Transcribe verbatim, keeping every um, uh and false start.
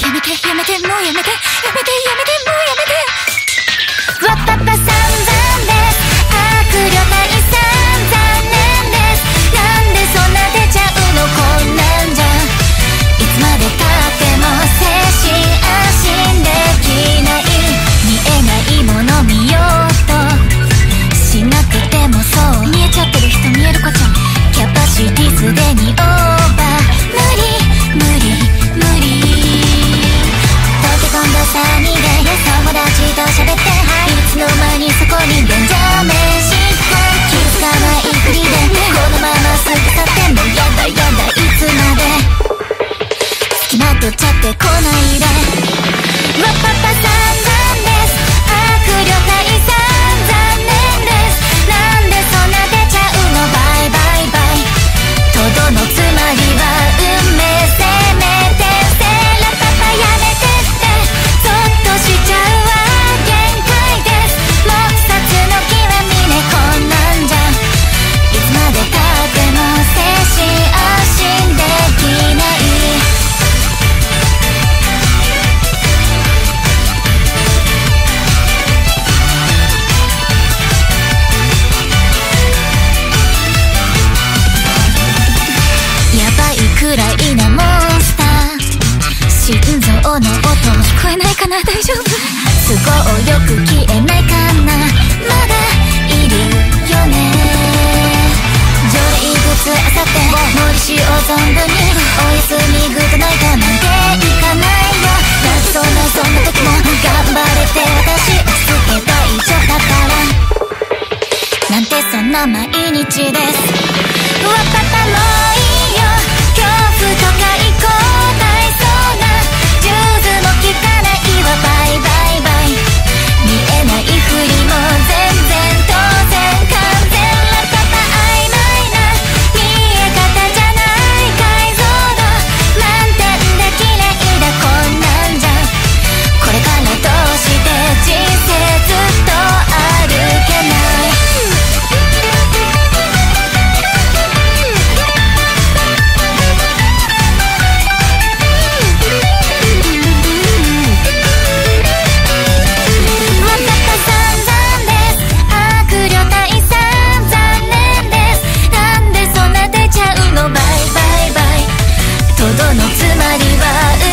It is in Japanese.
やめてやめてもうやめてやめてやめてもうやめて。わっぱっぱさんざんです。悪女退散残念です。なんでそんな出ちゃうのこんなんじゃ。いつまでたっても精神安心できない。見えないもの見ようとしなくてもそう見えちゃってる人見える子ちゃん。キャパシティすでにオーバー。無理無理無理。溶け込んださにで友達と喋って、いつの間にそこにデンジャーメンシッター。気づかないふりでこのまますぐ去ってもやだやだいつまで。付きまとっちゃってこないで。わっぱっぱさんざんです。悪女退散残念です。なんでそんな出ちゃうのバイバイバイ。とどのつまりは運命せめてせらパパやめてってそっとしちゃうわ。限界です。もう殺の極みねこんなんじゃ。いつまでたっても精神安心できない。やばいくらいなモンスター。心臓の音聞こえないかな大丈夫。都合よく消えないかな。まだいるよね。条例靴あさって無理しよう存分に。おやすみグッドナイトなんていかないよ。だってそんなそんな時も頑張れて私落ち着けば一緒だからなんてそんな毎日です。わっぱっぱもういいよ。恐怖とか行こう大そうなジューズも効かないわバイバイバイ。見えないふりも全然当然完全ラパパ曖昧な見え方じゃない解像度満点で綺麗だこんなんじゃ。これからどうして人生ずっと歩けない。とどのつまりは